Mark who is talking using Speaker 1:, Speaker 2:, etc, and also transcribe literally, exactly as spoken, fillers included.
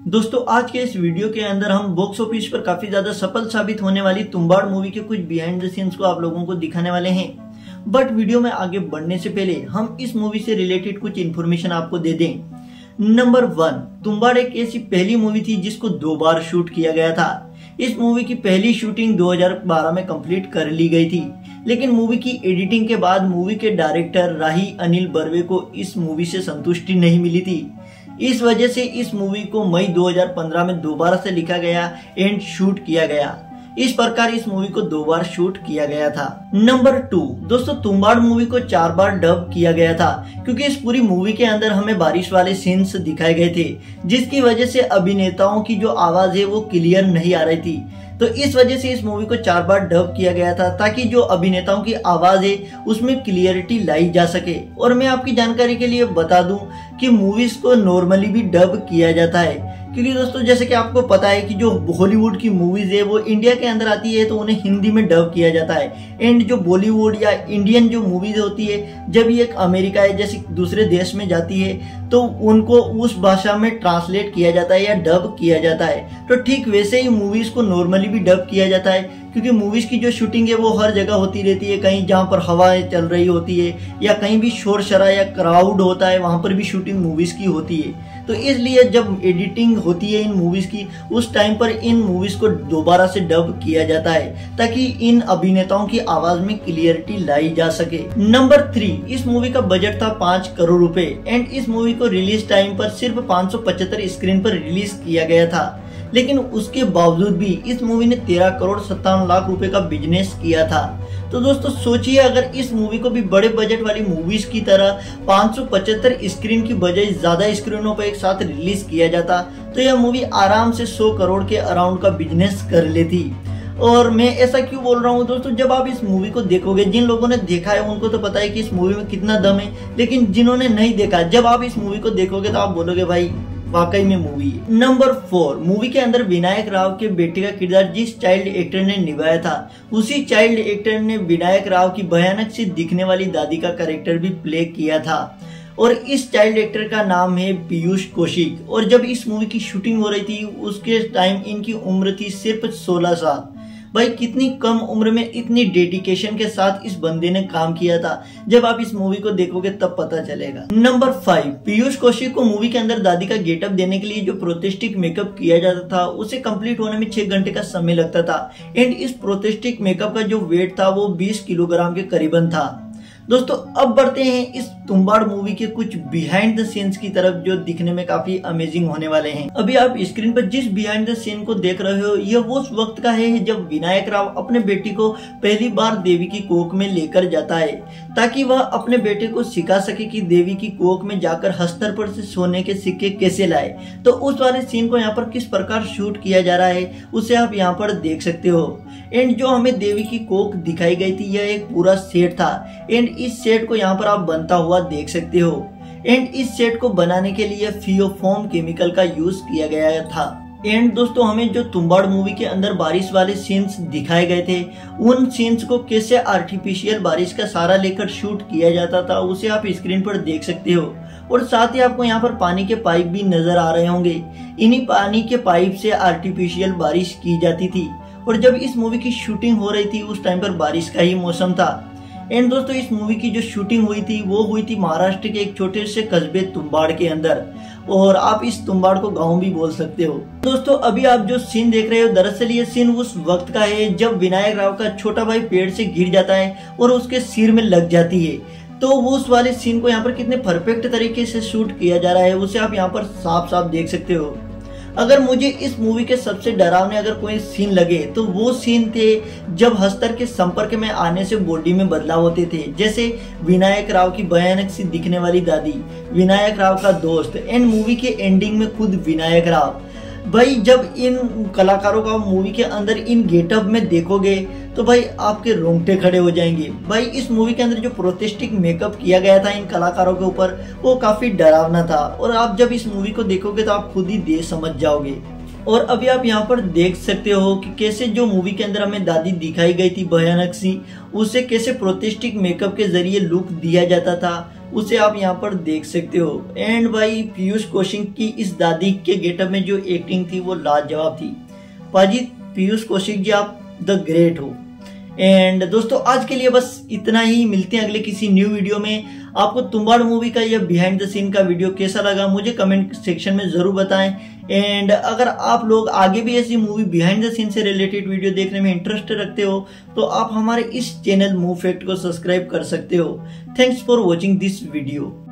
Speaker 1: दोस्तों आज के इस वीडियो के अंदर हम बॉक्स ऑफिस पर काफी ज्यादा सफल साबित होने वाली तुम्बाड़ मूवी के कुछ बिहाइंड द सीन्स को आप लोगों को दिखाने वाले हैं। बट वीडियो में आगे बढ़ने से पहले हम इस मूवी से रिलेटेड कुछ इन्फॉर्मेशन आपको दे दें। नंबर वन, तुम्बाड़ एक ऐसी पहली मूवी थी जिसको दो बार शूट किया गया था। इस मूवी की पहली शूटिंग दो हज़ार बारह में कंप्लीट कर ली गई थी, लेकिन मूवी की एडिटिंग के बाद मूवी के डायरेक्टर राही अनिल बर्वे को इस मूवी से संतुष्टि नहीं मिली थी। इस वजह से इस मूवी को मई दो हज़ार पंद्रह में दोबारा से लिखा गया एंड शूट किया गया। इस प्रकार इस मूवी को दो बार शूट किया गया था। नंबर टू, दोस्तों तुम्बाड़ मूवी को चार बार डब किया गया था क्योंकि इस पूरी मूवी के अंदर हमें बारिश वाले सीन्स दिखाए गए थे, जिसकी वजह से अभिनेताओं की जो आवाज है वो क्लियर नहीं आ रही थी। तो इस वजह से इस मूवी को चार बार डब किया गया था ताकि जो अभिनेताओं की आवाज है उसमें क्लियरिटी लाई जा सके। और मैं आपकी जानकारी के लिए बता दूं कि मूवीज को नॉर्मली भी डब किया जाता है, क्योंकि दोस्तों जैसे कि आपको पता है कि जो हॉलीवुड की मूवीज है वो इंडिया के अंदर आती है तो उन्हें हिंदी में डब किया जाता है। एंड जो बॉलीवुड या इंडियन जो मूवीज होती है जब ये एक अमेरिका है जैसे दूसरे देश में जाती है तो उनको उस भाषा में ट्रांसलेट किया जाता है या डब किया जाता है। तो ठीक वैसे ही मूवीज को नॉर्मली भी डब किया जाता है, क्योंकि मूवीज की जो शूटिंग है वो हर जगह होती रहती है। कहीं जहाँ पर हवाएं चल रही होती है या कहीं भी शोर शरा या क्राउड होता है वहां पर भी शूटिंग मूवीज की होती है। तो इसलिए जब एडिटिंग होती है इन मूवीज की उस टाइम पर इन मूवीज को दोबारा से डब किया जाता है ताकि इन अभिनेताओं की आवाज में क्लियरिटी लाई जा सके। नंबर थ्री, इस मूवी का बजट था पांच करोड़ रुपए एंड इस मूवी को रिलीज टाइम पर सिर्फ पाँच सौ पचहत्तर स्क्रीन पर रिलीज किया गया था, लेकिन उसके बावजूद भी इस मूवी ने तेरह करोड़ सत्तावन लाख रुपए का बिजनेस किया था। तो दोस्तों सोचिए अगर इस मूवी को भी बड़े बजट वाली मूवीज की तरह पाँच सौ पचहत्तर स्क्रीन की बजाय ज्यादा स्क्रीनों पर एक साथ रिलीज किया जाता तो यह मूवी आराम से सौ करोड़ के अराउंड का बिजनेस कर लेती। और मैं ऐसा क्यों बोल रहा हूँ दोस्तों, जब आप इस मूवी को देखोगे, जिन लोगों ने देखा है उनको तो पता है कि इस मूवी में कितना दम है, लेकिन जिन्होंने नहीं देखा जब आप इस मूवी को देखोगे तो आप बोलोगे भाई वाकई में मूवी है। नंबर फोर, मूवी के अंदर विनायक राव के बेटे का किरदार जिस चाइल्ड एक्टर ने निभाया था उसी चाइल्ड एक्टर ने विनायक राव की भयानक सी दिखने वाली दादी का कैरेक्टर भी प्ले किया था और इस चाइल्ड एक्टर का नाम है पीयूष कौशिक। और जब इस मूवी की शूटिंग हो रही थी उसके टाइम इनकी उम्र थी सिर्फ सोलह साल। भाई कितनी कम उम्र में इतनी डेडिकेशन के साथ इस बंदे ने काम किया था, जब आप इस मूवी को देखोगे तब पता चलेगा। नंबर फाइव, पीयूष कौशिक को मूवी के अंदर दादी का गेटअप देने के लिए जो प्रोस्थेटिक मेकअप किया जाता था उसे कंप्लीट होने में छह घंटे का समय लगता था एंड इस प्रोस्थेटिक मेकअप का जो वेट था वो बीस किलोग्राम के करीबन था। दोस्तों अब बढ़ते हैं इस तुम्बाड़ मूवी के कुछ बिहाइंड द सीन्स की तरफ जो दिखने में काफी अमेजिंग होने वाले हैं। अभी आप स्क्रीन पर जिस बिहाइंड द सीन को देख रहे हो यह वो उस वक्त का है जब विनायक राव अपने बेटी को पहली बार देवी की कोख में लेकर जाता है ताकि वह अपने बेटे को सिखा सके कि देवी की कोख में जाकर हस्तर पर से सोने के सिक्के कैसे लाए। तो उस वाले सीन को यहाँ पर किस प्रकार शूट किया जा रहा है उसे आप यहाँ पर देख सकते हो। एंड जो हमें देवी की कोख दिखाई गई थी यह एक पूरा सेट था एंड इस सेट को यहाँ पर आप बनता हुआ देख सकते हो। एंड इस सेट को बनाने के लिए फियोफोम केमिकल का यूज किया गया था। एंड दोस्तों हमें जो तुम्बाड़ मूवी के अंदर बारिश वाले सीन्स दिखाए गए थे उन सीन्स को कैसे आर्टिफिशियल बारिश का सहारा लेकर शूट किया जाता था उसे आप स्क्रीन पर देख सकते हो। और साथ ही आपको यहाँ पर पानी के पाइप भी नजर आ रहे होंगे। इन्हीं पानी के पाइप से आर्टिफिशियल बारिश की जाती थी और जब इस मूवी की शूटिंग हो रही थी उस टाइम पर बारिश का ही मौसम था। एंड दोस्तों इस मूवी की जो शूटिंग हुई थी वो हुई थी महाराष्ट्र के एक छोटे से कस्बे तुम्बाड़ के अंदर, और आप इस तुम्बाड़ को गांव भी बोल सकते हो। दोस्तों अभी आप जो सीन देख रहे हो दरअसल ये सीन उस वक्त का है जब विनायक राव का छोटा भाई पेड़ से गिर जाता है और उसके सिर में लग जाती है। तो वो उस वाले सीन को यहाँ पर कितने परफेक्ट तरीके से शूट किया जा रहा है उसे आप यहाँ पर साफ साफ देख सकते हो। अगर मुझे इस मूवी के सबसे डरावने अगर कोई सीन लगे तो वो सीन थे जब हस्तर के संपर्क में आने से बॉडी में बदलाव होते थे, जैसे विनायक राव की भयानक सी दिखने वाली दादी, विनायक राव का दोस्त एंड मूवी के एंडिंग में खुद विनायक राव। भाई जब इन कलाकारों का मूवी के अंदर इन गेटअप में देखोगे तो भाई आपके रोंगटे खड़े हो जाएंगे। भाई इस मूवी के अंदर जो प्रोस्थेटिक मेकअप किया गया था इन कलाकारों के ऊपर वो काफी डरावना था और आप जब इस मूवी को देखोगे तो आप खुद ही देख समझ जाओगे। और अभी आप यहाँ पर देख सकते हो कि कैसे जो मूवी के अंदर हमें दादी दिखाई गई थी भयानक सी, उसे कैसे प्रोस्थेटिक मेकअप के जरिए लुक दिया जाता था उसे आप यहाँ पर देख सकते हो। एंड भाई पीयूष कौशिक की इस दादी के गेटअप में जो एक्टिंग थी वो लाजवाब थी। पाजी पीयूष कौशिक जी आप द ग्रेट हो। एंड दोस्तों आज के लिए बस इतना ही, मिलते हैं अगले किसी न्यू वीडियो में। आपको तुम्बाड़ मूवी का यह बिहाइंड द सीन का वीडियो कैसा लगा मुझे कमेंट सेक्शन में जरूर बताएं। एंड अगर आप लोग आगे भी ऐसी मूवी बिहाइंड द सीन से रिलेटेड वीडियो देखने में इंटरेस्ट रखते हो तो आप हमारे इस चैनल मूव फैक्ट को सब्सक्राइब कर सकते हो। Thanks for watching this video.